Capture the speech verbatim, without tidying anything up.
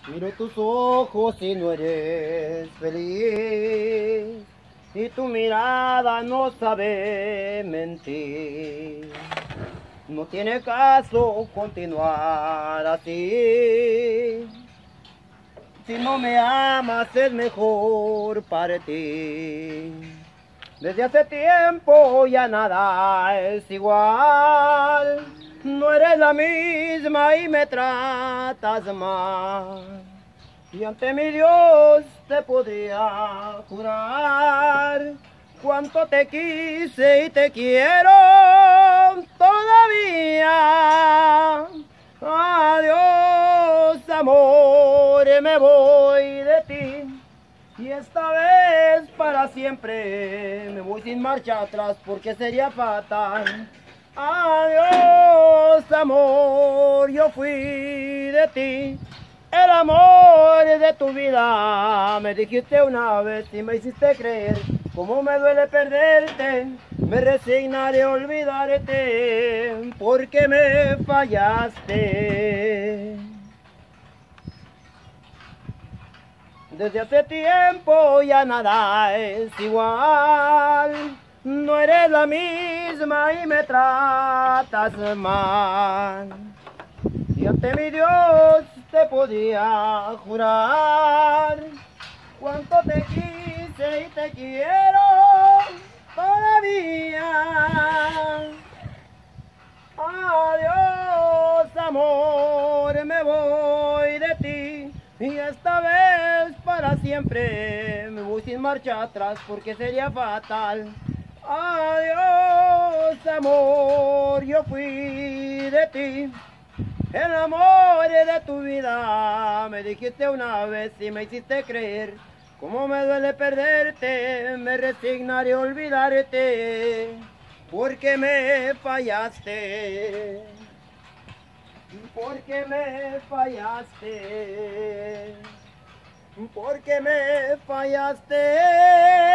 Miro tus ojos y no eres feliz, y tu mirada no sabe mentir. No tiene caso continuar así. Si no me amas es mejor partir. Desde hace tiempo ya nada es igual. No eres la misma y me tratas mal. Y ante mi Dios te podría jurar cuánto te quise y te quiero todavía. Adiós, amor, me voy de ti. Y esta vez para siempre me voy sin marcha atrás porque sería fatal. Adiós, amor, yo fui de ti, el amor de tu vida. Me dijiste una vez y me hiciste creer cómo me duele perderte. Me resignaré a olvidarte porque me fallaste. Desde hace tiempo ya nada es igual. No eres la misma y me tratas mal. Y ante mi Dios te podía jurar cuánto te quise y te quiero todavía. Adiós, amor, me voy de ti. Y esta vez para siempre me voy sin marcha atrás porque sería fatal. Adiós, amor, yo fui de ti, el amor de tu vida. Me dijiste una vez y me hiciste creer cómo me duele perderte. Me resignaré a olvidarte porque me fallaste. Porque me fallaste. Porque me fallaste.